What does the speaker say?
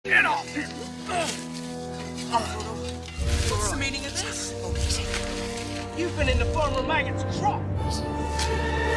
Get off him! What's the meaning of this? You've been in the former maggot's crop!